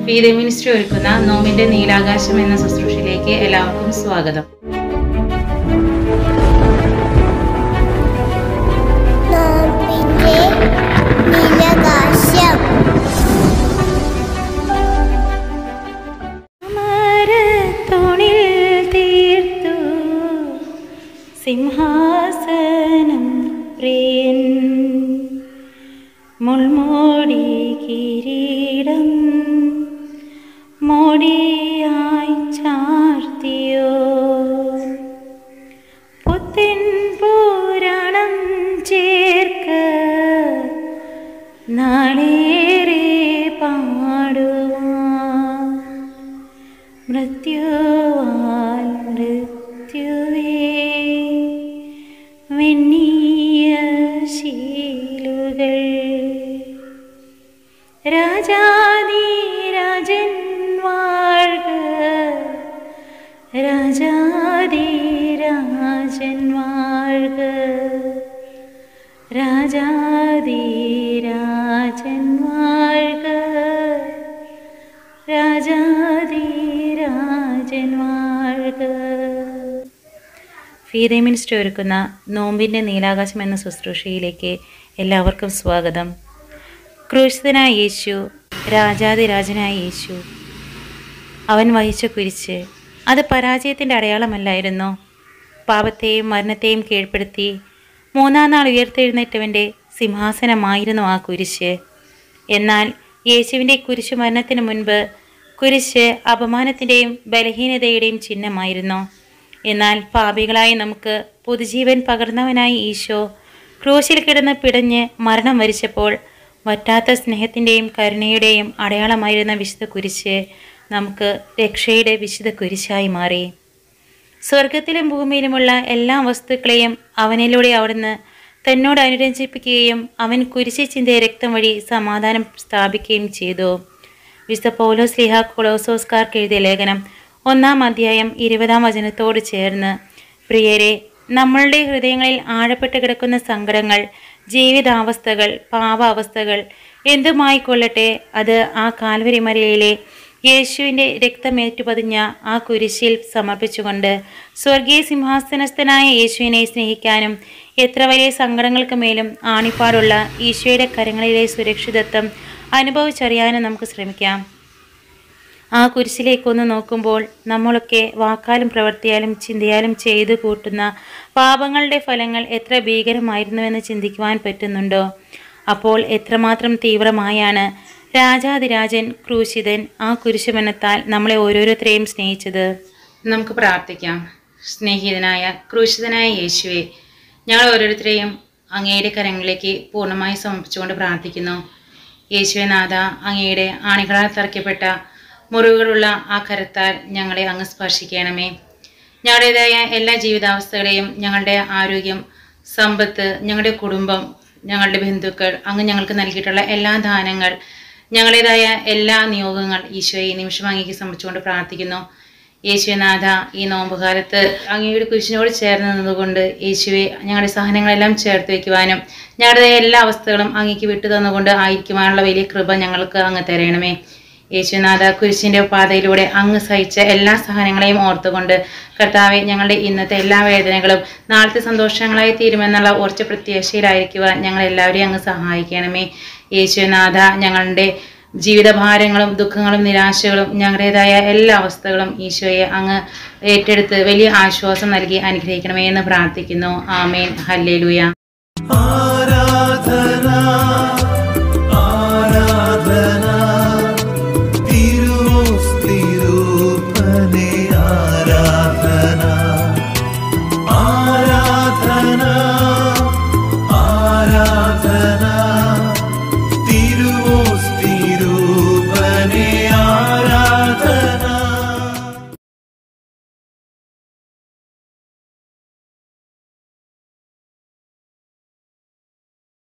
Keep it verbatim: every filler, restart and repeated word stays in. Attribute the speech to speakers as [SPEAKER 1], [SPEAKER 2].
[SPEAKER 1] ഫീദേ ministry ഒരുക്കുന്ന നോമിന്റെ നീലാകാശം എന്ന ശുശ്രൂഷയിലേക്ക് എല്ലാവർക്കും സ്വാഗതം.
[SPEAKER 2] സിംഹാസനം പ്രിയൻ മുൾമോടി കിരീടം മോടിയായി ചാർത്തിയോ പുത്തിൻ പുരാണം ചേർക്ക നാളേറെ പാടുവാൻ മൃത്യുവാൽ മൃത്യുവേ വെണ്ണിയ ശീലുകൾ രാജാധിരാജൻ വാഴ്ക രാജാധിരാജൻ വാഴ്ക രാജാധിരാജൻ വാഴ്ക രാജാധിരാജൻ വാഴ്ക. ഫീദേ മിനിസ്ട്രി ഒരുക്കുന്ന നോമ്പിൻ്റെ നീലാകാശം എന്ന ശുശ്രൂഷയിലേക്ക് എല്ലാവർക്കും സ്വാഗതം. ക്രൂശിതനായ യേശു, രാജാതിരാജനായ യേശു, അവൻ വഹിച്ച കുരിശ് അത് പരാജയത്തിൻ്റെ അടയാളമല്ലായിരുന്നോ? പാപത്തെയും മരണത്തെയും കീഴ്പ്പെടുത്തി മൂന്നാം നാൾ ഉയർത്തെഴുന്നേറ്റവൻ്റെ സിംഹാസനമായിരുന്നു ആ കുരിശ്. എന്നാൽ യേശുവിൻ്റെ കുരിശു മരണത്തിന് മുൻപ് കുരിശ് അപമാനത്തിൻ്റെയും ബലഹീനതയുടെയും ചിഹ്നമായിരുന്നു. എന്നാൽ പാപികളായി നമുക്ക് പുതുജീവൻ പകർന്നവനായി ഈശോ ക്രൂശിൽ കിടന്ന് പിടഞ്ഞ് മരണം വരിച്ചപ്പോൾ വറ്റാത്ത സ്നേഹത്തിൻ്റെയും കരുണയുടെയും അടയാളമായിരുന്ന വിശുദ്ധ കുരിശ് നമുക്ക് രക്ഷയുടെ വിശുദ്ധ കുരിശായി മാറി. സ്വർഗത്തിലും ഭൂമിയിലുമുള്ള എല്ലാ വസ്തുക്കളെയും അവനിലൂടെ അവിടുന്ന് തന്നോട് അനുരഞ്ജിപ്പിക്കുകയും അവൻ കുരിശിൽ ചിന്തിയ രക്തം വഴി സമാധാനം സ്ഥാപിക്കുകയും ചെയ്തു. വിശുദ്ധ പൗലോസ് ശ്ലീഹാ കൊളോസോസ്കാർക്ക് എഴുതിയ ലേഖനം ഒന്നാം അധ്യായം ഇരുപതാം വചനത്തോട് ചേർന്ന്, പ്രിയരെ, നമ്മളുടെ ഹൃദയങ്ങളിൽ ആഴപ്പെട്ട് കിടക്കുന്ന സങ്കടങ്ങൾ, ജീവിതാവസ്ഥകൾ, പാവാവസ്ഥകൾ എന്തുമായിക്കൊള്ളട്ടെ, അത് ആ കാൽവരി മലയിലെ യേശുവിൻ്റെ രക്തമേറ്റുപതിഞ്ഞ ആ കുരിശിൽ സമർപ്പിച്ചുകൊണ്ട് സ്വർഗീയ സിംഹാസനസ്ഥനായ യേശുവിനെ സ്നേഹിക്കാനും എത്ര വലിയ സങ്കടങ്ങൾക്ക് മേലും ആണിപ്പാടുള്ള ഈശോയുടെ കരങ്ങളിലെ സുരക്ഷിതത്വം അനുഭവിച്ചറിയാനും നമുക്ക് ശ്രമിക്കാം. ആ കുരിശിലേക്കൊന്ന് നോക്കുമ്പോൾ നമ്മളൊക്കെ വാക്കാലും പ്രവൃത്തിയാലും ചിന്തയാലും ചെയ്തു കൂട്ടുന്ന പാപങ്ങളുടെ ഫലങ്ങൾ എത്ര ഭീകരമായിരുന്നുവെന്ന് ചിന്തിക്കുവാൻ പറ്റുന്നുണ്ടോ? അപ്പോൾ എത്രമാത്രം തീവ്രമായാണ് രാജാതിരാജൻ ക്രൂശിതൻ ആ കുരിശുമരണത്താൽ നമ്മളെ ഓരോരുത്തരെയും സ്നേഹിച്ചത്.
[SPEAKER 1] നമുക്ക് പ്രാർത്ഥിക്കാം. സ്നേഹിതനായ ക്രൂശിതനായ യേശുവെ, ഞങ്ങൾ ഓരോരുത്തരെയും അങ്ങയുടെ കരങ്ങളിലേക്ക് പൂർണ്ണമായി സമർപ്പിച്ചുകൊണ്ട് പ്രാർത്ഥിക്കുന്നു. യേശുവെ നാഥ, അങ്ങയുടെ ആണികളാൽ തറയ്ക്കപ്പെട്ട മുറിവുകളുള്ള ആ കരത്താൽ ഞങ്ങളെ അങ്ങ് സ്പർശിക്കണമേ. ഞങ്ങളുടേതായ എല്ലാ ജീവിതാവസ്ഥകളെയും, ഞങ്ങളുടെ ആരോഗ്യം, സമ്പത്ത്, ഞങ്ങളുടെ കുടുംബം, ഞങ്ങളുടെ ബന്ധുക്കൾ, അങ്ങ് ഞങ്ങൾക്ക് നൽകിയിട്ടുള്ള എല്ലാ ദാനങ്ങൾ, ഞങ്ങളുടേതായ എല്ലാ നിയോഗങ്ങൾ ഈശോയെ ഈ നിമിഷം അങ്ങേക്ക് സമർപ്പിച്ചുകൊണ്ട് പ്രാർത്ഥിക്കുന്നു. യേശുനാഥ, ഈ നോമ്പുകാലത്ത് അങ്ങയുടെ കുരിശിനോട് ചേർന്ന് നിന്നുകൊണ്ട് യേശുവെ ഞങ്ങളുടെ സഹനങ്ങളെല്ലാം ചേർത്ത് വയ്ക്കുവാനും ഞങ്ങളുടെ എല്ലാ അവസ്ഥകളും അങ്ങേക്ക് വിട്ടു തന്നുകൊണ്ട് ആയിരിക്കുവാനുള്ള വലിയ കൃപ ഞങ്ങൾക്ക് അങ്ങ് തരണമേ. യേശുനാഥ, കുരിശിൻ്റെ പാതയിലൂടെ അങ്ങ് സഹിച്ച എല്ലാ സഹനങ്ങളെയും ഓർത്തുകൊണ്ട് കർത്താവെ, ഞങ്ങളുടെ ഇന്നത്തെ എല്ലാ വേദനകളും നാളത്തെ സന്തോഷങ്ങളായി തീരുമെന്നുള്ള ഉറച്ച പ്രത്യാശയിലായിരിക്കുവാൻ ഞങ്ങളെല്ലാവരെയും അങ്ങ് സഹായിക്കണമേ. യേശുനാഥ, ഞങ്ങളുടെ ജീവിതഭാരങ്ങളും ദുഃഖങ്ങളും നിരാശകളും ഞങ്ങളുടേതായ എല്ലാ അവസ്ഥകളും ഈശോയെ അങ്ങ് ഏറ്റെടുത്ത് വലിയ ആശ്വാസം നൽകി അനുഗ്രഹിക്കണമേ എന്ന് പ്രാർത്ഥിക്കുന്നു. ആമേൻ. ഹല്ലേലൂയ.